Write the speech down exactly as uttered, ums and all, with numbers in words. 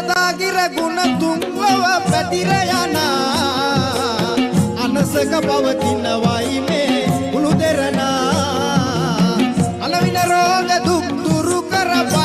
සදාගිර ගුණ තුන්ලව පැතිර යන අනසක පවතිනවයි මේ මුළු දෙරණ අනවින රෝග දුක් දුරු කර